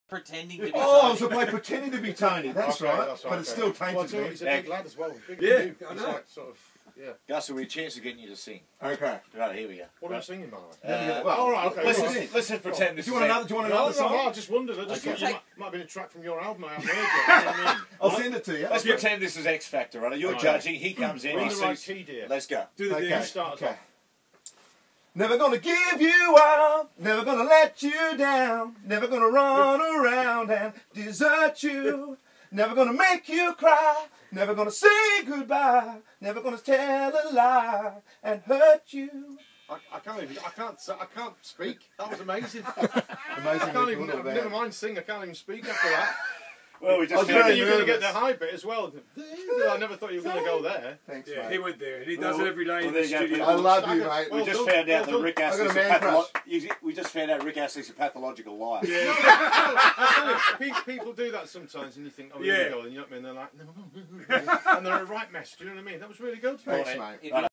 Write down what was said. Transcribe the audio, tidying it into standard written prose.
Pretending to be Oh, Tony. so by pretending to be Tony, that's right. That's But it's still tainted me. He's a big lad as well. Big Yeah, dude. I He's know. like sort of, yeah. Gus, will be a chance of getting you to sing. Okay. Right, here we go. What are you singing, by the way? Well, All right, okay. Let's pretend this do you want another? Do you want another song? No, I just wondered. I just Okay. thought might have been a track from your album. I haven't heard yet. You know what I mean? I'll send it to you. Let's pretend this is X Factor, right? You're Right. judging, he comes in, We're he in the right sings. key, dear. Let's go. Do the Okay. dance. Start us Okay. off. Never gonna give you up, never gonna let you down, never gonna run around and desert you, never gonna make you cry, never gonna say goodbye, never gonna tell a lie and hurt you. I can't speak. That was amazing. Amazing. I can't even. Never mind sing. I can't even speak after that. Well, we I just was found thinking you were going to nervous. get the high bit as well. I never thought you were going to go there. Thanks, Yeah, mate. he went there, and he does it every day in there the you go, studio. I love you, mate. We just Well found out that done. Rick I got Astley's a a man pathological. We just found out Rick Astley's a pathological liar. Yeah. I tell you, people do that sometimes, and you think, oh, Yeah. here we go, and you know what I mean? They're like, no, and they're a right mess. Do you know what I mean? That was really good. Thanks, Right. mate. If you